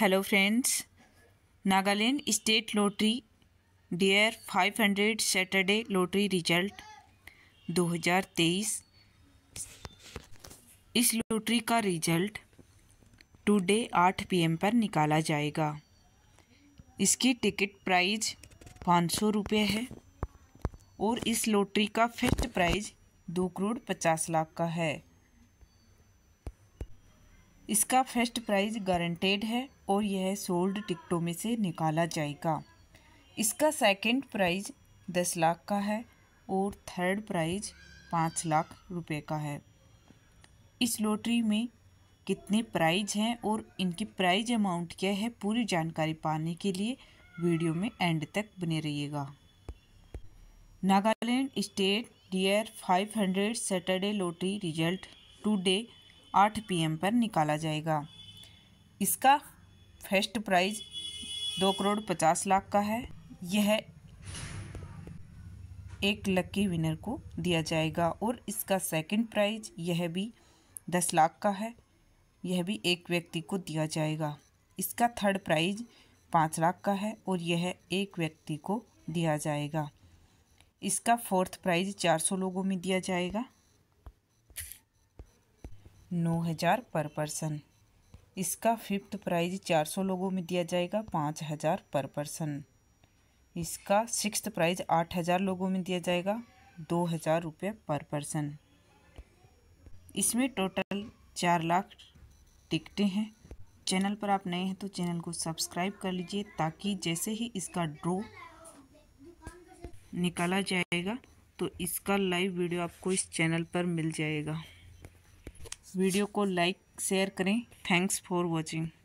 Hello friends, Nagaland state lottery dear 500 Saturday lottery result 2023। इस lottery का result today 8 PM पर निकाला जाएगा। इसकी टिकट प्राइस 500 रुपये है और इस लॉटरी का फर्स्ट प्राइज 2,50,00,000 का है। इसका फर्स्ट प्राइज गारंटेड है और यह सोल्ड टिकटों में से निकाला जाएगा। इसका सेकंड प्राइज 10 लाख का है और थर्ड प्राइज 5 लाख रुपए का है। इस लॉटरी में कितने प्राइज हैं और इनकी प्राइज अमाउंट क्या है, पूरी जानकारी पाने के लिए वीडियो में एंड तक बने रहिएगा। Nagaland state dear 500 Saturday lottery result today 8 PM पर निकाला जाएगा। इसका फर्स्ट प्राइज 2,50,00,000 का है। यह एक लकी विनर को दिया जाएगा और इसका सेकंड प्राइज यह भी 10 लाख का है। यह भी एक व्यक्ति को दिया जाएगा। इसका थर्ड प्राइज 5 लाख का है और यह एक व्यक्ति को दिया जाएगा। इसका फोर्थ प्राइज 400 लोगों में दिया जाएगा, 9,000 पर पर्सन। इसका फिफ्थ प्राइज 400 लोगों में दिया जाएगा, 5,000 पर पर्सन। इसका सिक्स्थ प्राइज 8,000 लोगों में दिया जाएगा, 2,000 रुपये पर पर्सन। इसमें टोटल 4 लाख टिकटें हैं। चैनल पर आप नए हैं तो चैनल को सब्सक्राइब कर लीजिए ताकि जैसे ही इसका ड्रॉ निकाला जाएगा तो इसका लाइव वीडियो आपको इस चैनल पर मिल जाएगा। वीडियो को लाइक शेयर करें। Thanks for watching.